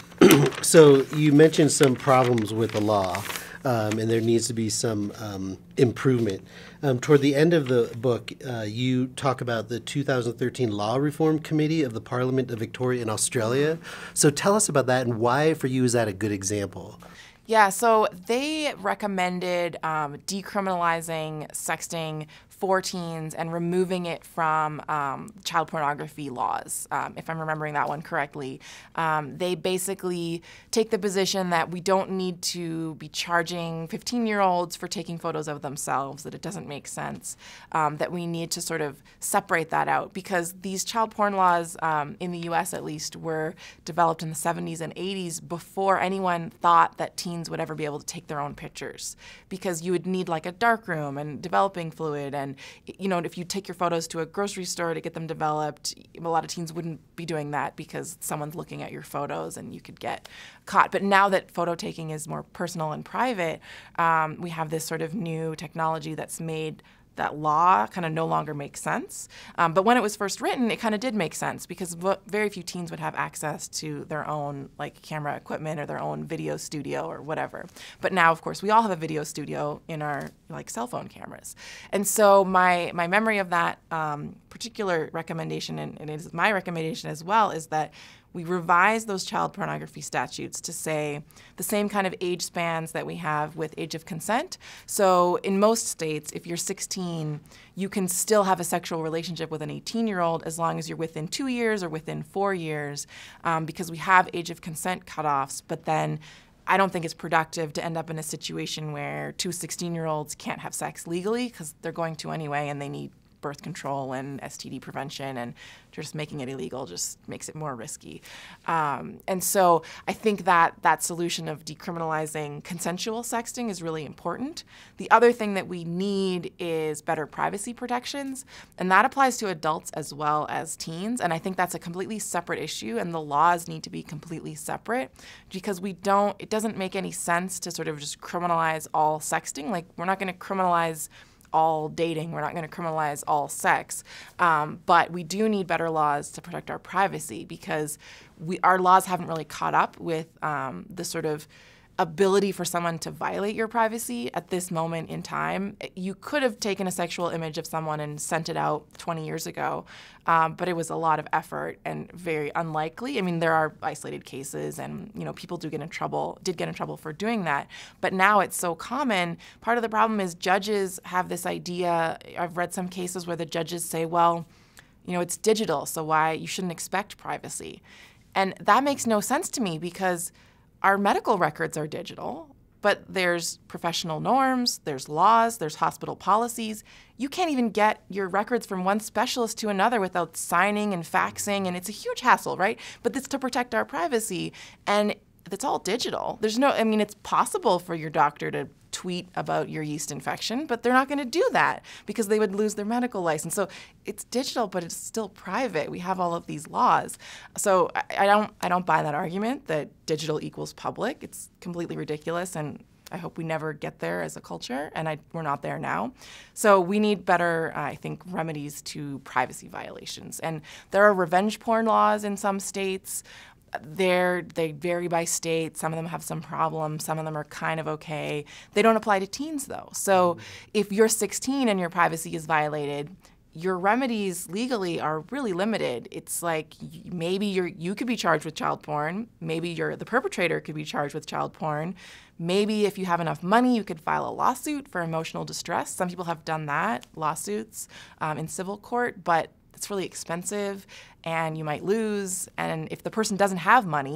A: So you mentioned some problems with the law, um, and there needs to be some um, improvement. Um, toward the end of the book, uh, you talk about the two thousand thirteen Law Reform Committee of the Parliament of Victoria in Australia. So tell us about that, and why for you is that a good example?
B: Yeah, so they recommended um, decriminalizing sexting for teens and removing it from um, child pornography laws, um, if I'm remembering that one correctly. Um, they basically take the position that we don't need to be charging fifteen-year-olds for taking photos of themselves, that it doesn't make sense, um, that we need to sort of separate that out because these child porn laws, um, in the U S at least, were developed in the seventies and eighties before anyone thought that teens would ever be able to take their own pictures, because you would need like a dark room and developing fluid, and you know, if you take your photos to a grocery store to get them developed, a lot of teens wouldn't be doing that because someone's looking at your photos and you could get caught. But now that photo taking is more personal and private, um, we have this sort of new technology that's made that law kind of no longer makes sense. Um, but when it was first written, it kind of did make sense because very few teens would have access to their own like camera equipment or their own video studio or whatever. But now, of course, we all have a video studio in our like cell phone cameras. And so my my memory of that um, particular recommendation, and, and it is my recommendation as well, is that we revise those child pornography statutes to say the same kind of age spans that we have with age of consent. So in most states, if you're sixteen, you can still have a sexual relationship with an eighteen-year-old as long as you're within two years or within four years, um, because we have age of consent cutoffs. But then I don't think it's productive to end up in a situation where two sixteen-year-olds can't have sex legally because they're going to anyway and they need birth control and S T D prevention, and just making it illegal just makes it more risky. Um, and so I think that that solution of decriminalizing consensual sexting is really important. The other thing that we need is better privacy protections, and that applies to adults as well as teens. And I think that's a completely separate issue, and the laws need to be completely separate because we don't, it doesn't make any sense to sort of just criminalize all sexting. Like, we're not going to criminalize all dating. We're not going to criminalize all sex. Um, but we do need better laws to protect our privacy because we, our laws haven't really caught up with um, the sort of ability for someone to violate your privacy at this moment in time. You could have taken a sexual image of someone and sent it out twenty years ago, um, but it was a lot of effort and very unlikely. I mean, there are isolated cases, and you know, people do get in trouble, did get in trouble for doing that. But now it's so common. Part of the problem is judges have this idea. I've read some cases where the judges say, well, you know, it's digital, so why you shouldn't expect privacy. And that makes no sense to me because our medical records are digital, but there's professional norms, there's laws, there's hospital policies. You can't even get your records from one specialist to another without signing and faxing, and it's a huge hassle, right? But it's to protect our privacy, and it's all digital. There's no, I mean, it's possible for your doctor to tweet about your yeast infection, but they're not going to do that because they would lose their medical license. So it's digital, but it's still private. We have all of these laws. So I, I don't I don't buy that argument that digital equals public. It's completely ridiculous, and I hope we never get there as a culture, and I, we're not there now. So we need better, uh, I think, remedies to privacy violations. And there are revenge porn laws in some states. They're, they vary by state. Some of them have some problems. Some of them are kind of okay. They don't apply to teens, though. So if you're sixteen and your privacy is violated, your remedies legally are really limited. It's like maybe you're, you could be charged with child porn. Maybe you're, the perpetrator could be charged with child porn. Maybe if you have enough money, you could file a lawsuit for emotional distress. Some people have done that, lawsuits um, in civil court, but it's really expensive and you might lose. And if the person doesn't have money,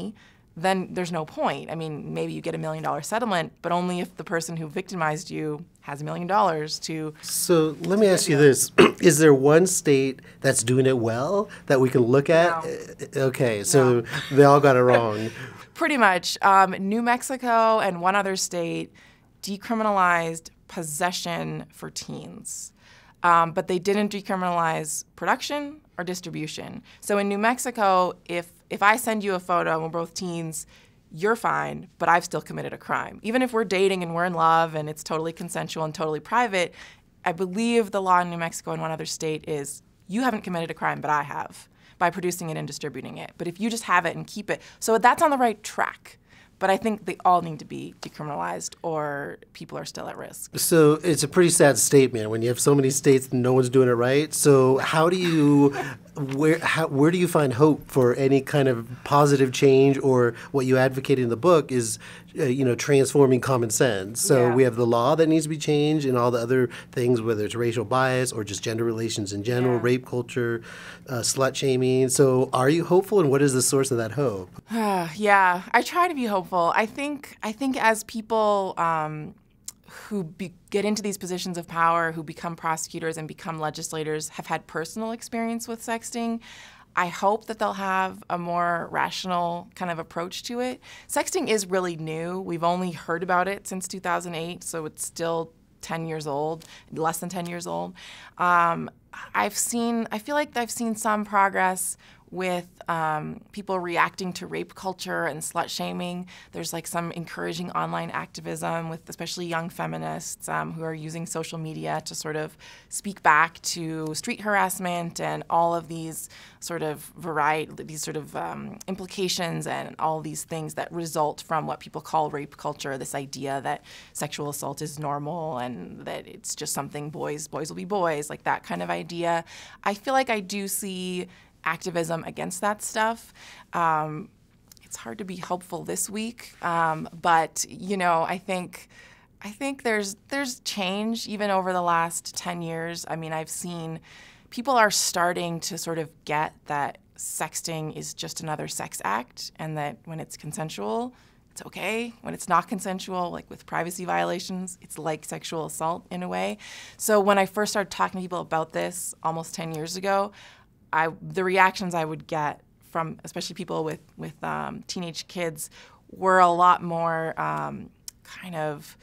B: then there's no point. I mean, maybe you get a million dollar settlement, but only if the person who victimized you has a million dollars to.
A: So let me ask you this. Is there one state that's doing it well that we can look at?
B: No.
A: Okay, so
B: No.
A: they all got it wrong.
B: Pretty much. Um, New Mexico and one other state decriminalized possession for teens. Um, but they didn't decriminalize production or distribution. So in New Mexico, if if I send you a photo and we're both teens, you're fine, but I've still committed a crime. Even if we're dating and we're in love and it's totally consensual and totally private, I believe the law in New Mexico and one other state is you haven't committed a crime, but I have, by producing it and distributing it. But if you just have it and keep it, so that's on the right track. But I think they all need to be decriminalized or people are still at risk.
A: So it's a pretty sad statement when you have so many states and no one's doing it right. So how do you, where how, where do you find hope for any kind of positive change, or what you advocate in the book is, uh, you know, transforming common sense. So
B: Yeah.
A: we have the law that needs to be changed and all the other things, whether it's racial bias or just gender relations in general,
B: Yeah.
A: rape culture, uh, slut shaming. So are you hopeful, and what is the source of that hope?
B: Yeah, I try to be hopeful. I think I think as people um, who be, get into these positions of power, who become prosecutors and become legislators, have had personal experience with sexting, I hope that they'll have a more rational kind of approach to it. Sexting is really new. We've only heard about it since two thousand eight, so it's still ten years old, less than ten years old. Um, I've seen, I feel like I've seen some progress with um, people reacting to rape culture and slut shaming. There's like some encouraging online activism with especially young feminists um, who are using social media to sort of speak back to street harassment and all of these sort of variety, these sort of um, implications and all these things that result from what people call rape culture, this idea that sexual assault is normal and that it's just something boys, boys will be boys, like that kind of idea. I feel like I do see activism against that stuff. Um, it's hard to be hopeful this week, um, but you know, I think I think there's there's change even over the last ten years. I mean, I've seen people are starting to sort of get that sexting is just another sex act, and that when it's consensual, it's okay. When it's not consensual, like with privacy violations, it's like sexual assault in a way. So when I first started talking to people about this almost ten years ago, I, the reactions I would get from especially people with, with um, teenage kids were a lot more um, kind of,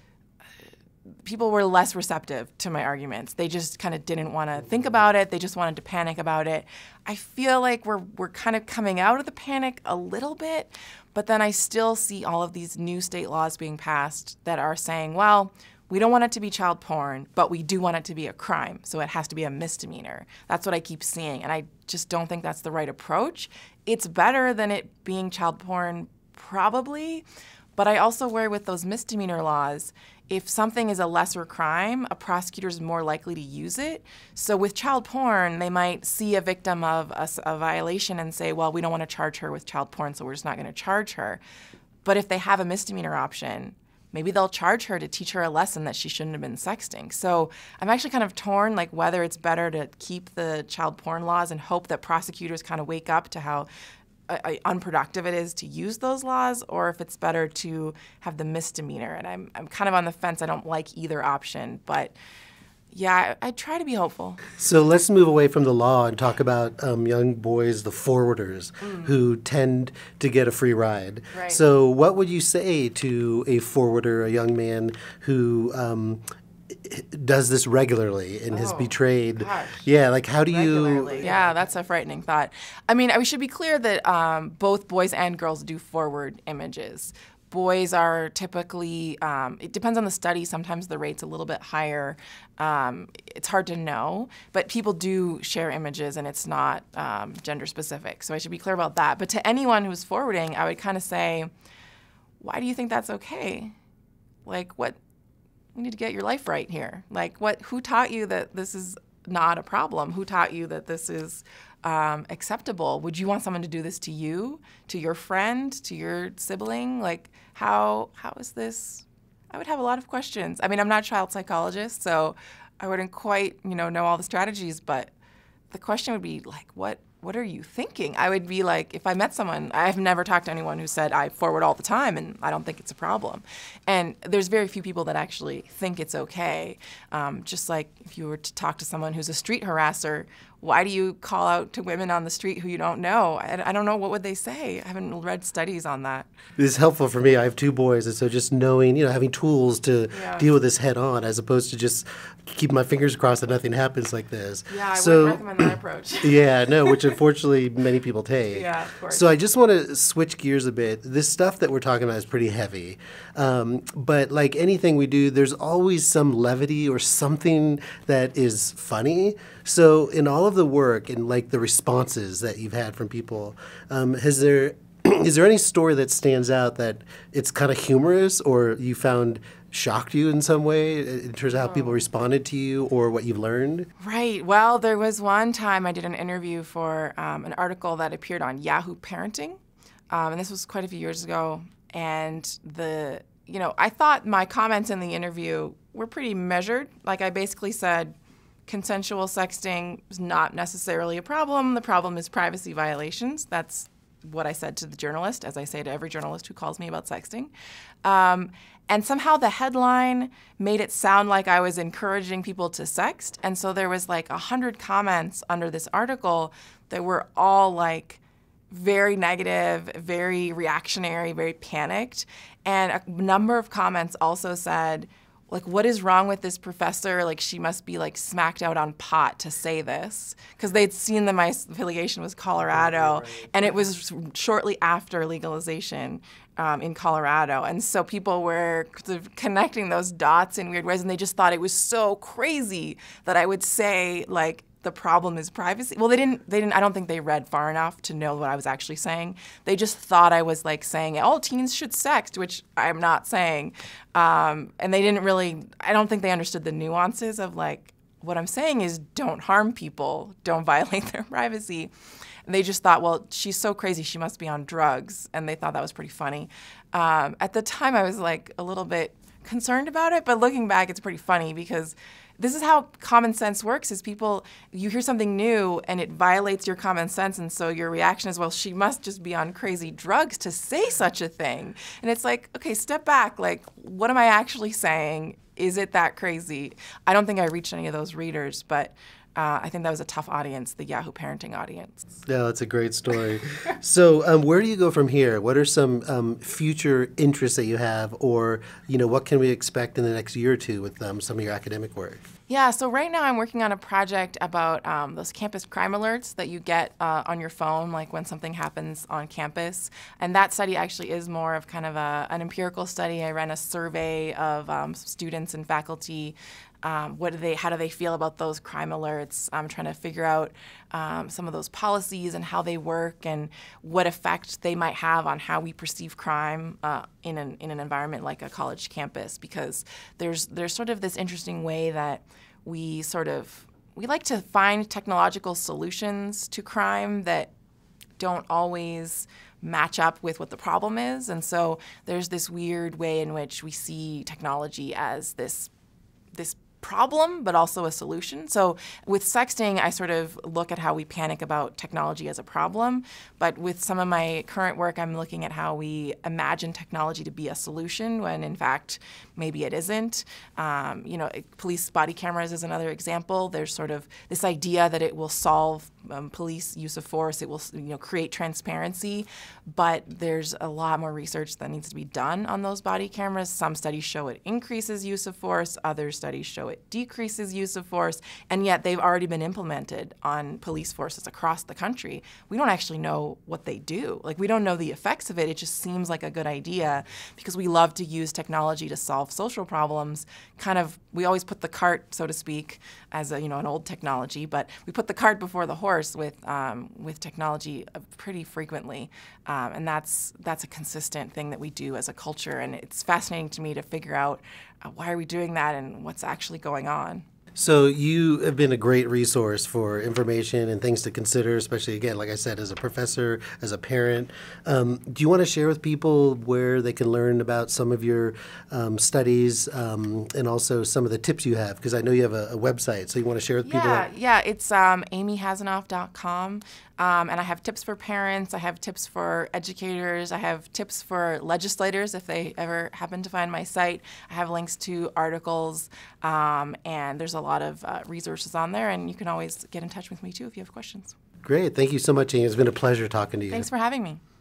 B: people were less receptive to my arguments. They just kind of didn't want to think about it. They just wanted to panic about it. I feel like we're, we're kind of coming out of the panic a little bit, but then I still see all of these new state laws being passed that are saying, well, we don't want it to be child porn, but we do want it to be a crime, so it has to be a misdemeanor. That's what I keep seeing, and I just don't think that's the right approach. It's better than it being child porn, probably, but I also worry with those misdemeanor laws, if something is a lesser crime, a prosecutor is more likely to use it. So with child porn, they might see a victim of a, a violation and say, well, we don't want to charge her with child porn, so we're just not going to charge her. But if they have a misdemeanor option, maybe they'll charge her to teach her a lesson that she shouldn't have been sexting. So I'm actually kind of torn, like whether it's better to keep the child porn laws and hope that prosecutors kind of wake up to how uh, unproductive it is to use those laws, or if it's better to have the misdemeanor. And I'm, I'm kind of on the fence. I don't like either option, but yeah, I, I try to be hopeful.
A: So let's move away from the law and talk about um, young boys, the forwarders, mm. who tend to get a free ride.
B: Right.
A: So what would you say to a forwarder, a young man who um, does this regularly and oh, has betrayed?
B: Gosh.
A: Yeah, like how do
B: regularly.
A: you?
B: Yeah, that's a frightening thought. I mean, we should be clear that um, both boys and girls do forward images. Boys are typically, um, it depends on the study, sometimes the rate's a little bit higher. Um, it's hard to know, but people do share images and it's not um, gender specific. So I should be clear about that. But to anyone who's forwarding, I would kind of say, why do you think that's okay? Like what, we need to get your life right here. Like what, who taught you that this is not a problem? Who taught you that this is um, acceptable? Would you want someone to do this to you, to your friend, to your sibling? Like how how is this? I would have a lot of questions. I mean, I'm not a child psychologist, so I wouldn't quite, you know, know all the strategies, but the question would be like, what what are you thinking? I would be like, if I met someone, I've never talked to anyone who said I forward all the time and I don't think it's a problem. And there's very few people that actually think it's okay. Um, just like if you were to talk to someone who's a street harasser, why do you call out to women on the street who you don't know? I, I don't know, what would they say? I haven't read studies on that.
A: This is helpful for me. I have two boys, and so just knowing, you know, having tools to
B: Yeah.
A: deal with this head on, as opposed to just keep my fingers crossed that nothing happens like this.
B: Yeah, I
A: so,
B: wouldn't recommend that approach.
A: Yeah, no, which unfortunately many people take.
B: Yeah, of course.
A: So I just want to switch gears a bit. This stuff that we're talking about is pretty heavy. Um, but like anything we do, there's always some levity or something that is funny. So in all of the work and like the responses that you've had from people, um, has there is there any story that stands out that it's kind of humorous or you found shocked you in some way in terms of how people responded to you or what you've learned?
B: Right. Well, there was one time I did an interview for um, an article that appeared on Yahoo Parenting, um, and this was quite a few years ago. And the, you know, I thought my comments in the interview were pretty measured. Like I basically said, consensual sexting is not necessarily a problem. The problem is privacy violations. That's what I said to the journalist, as I say to every journalist who calls me about sexting. Um, and somehow the headline made it sound like I was encouraging people to sext. And so there was like a hundred comments under this article that were all like very negative, very reactionary, very panicked. And a number of comments also said, like, what is wrong with this professor? Like, she must be, like, smacked out on pot to say this. Because they'd seen that my affiliation was Colorado, right. And it was shortly after legalization um, in Colorado. And so people were sort of connecting those dots in weird ways, and they just thought it was so crazy that I would say, like, the problem is privacy. Well, they didn't, they didn't, I don't think they read far enough to know what I was actually saying. They just thought I was like saying, oh, teens should sext, which I'm not saying. Um, and they didn't really, I don't think they understood the nuances of like, what I'm saying is don't harm people, don't violate their privacy. And they just thought, well, she's so crazy, she must be on drugs. And they thought that was pretty funny. Um, at the time, I was like a little bit concerned about it, but looking back, it's pretty funny because this is how common sense works, is people, you hear something new and it violates your common sense, and so your reaction is, well, she must just be on crazy drugs to say such a thing. And it's like, okay, step back, like, what am I actually saying? Is it that crazy? I don't think I reached any of those readers, but Uh, I think that was a tough audience, the Yahoo Parenting audience.
A: Yeah, that's a great story. So um, where do you go from here? What are some um, future interests that you have, or you know, what can we expect in the next year or two with um, some of your academic work?
B: Yeah, so right now I'm working on a project about um, those campus crime alerts that you get uh, on your phone, like when something happens on campus. And that study actually is more of kind of a, an empirical study. I ran a survey of um, students and faculty. Um, what do they, how do they feel about those crime alerts? I'm trying to figure out um, some of those policies and how they work and what effect they might have on how we perceive crime uh, in an in an environment like a college campus. Because there's there's sort of this interesting way that we sort of we like to find technological solutions to crime that don't always match up with what the problem is, and so there's this weird way in which we see technology as this this problem, but also a solution. So with sexting, I sort of look at how we panic about technology as a problem, but with some of my current work, I'm looking at how we imagine technology to be a solution when in fact, maybe it isn't. Um, you know, police body cameras is another example. There's sort of this idea that it will solve um, police use of force, it will, you know, create transparency, but there's a lot more research that needs to be done on those body cameras. Some studies show it increases use of force, other studies show it decreases use of force, and yet they've already been implemented on police forces across the country. We don't actually know what they do. Like, we don't know the effects of it. It just seems like a good idea because we love to use technology to solve social problems. Kind of, we always put the cart, so to speak, as a, you know, an old technology, but we put the cart before the horse with um, with technology pretty frequently, um, and that's that's a consistent thing that we do as a culture. And it's fascinating to me to figure out uh, why are we doing that and what's actually going on.
A: So you have been a great resource for information and things to consider, especially, again, like I said, as a professor, as a parent. Um, do you want to share with people where they can learn about some of your um, studies um, and also some of the tips you have? Because I know you have a, a website, so you want to share with people
B: Yeah,
A: that?
B: yeah, it's um, amy hasinoff dot com, um, and I have tips for parents, I have tips for educators, I have tips for legislators if they ever happen to find my site. I have links to articles, um, and there's a lot of uh, resources on there, and you can always get in touch with me too if you have questions.
A: Great. Thank you so much, Ian. It's been a pleasure talking to you.
B: Thanks for having me.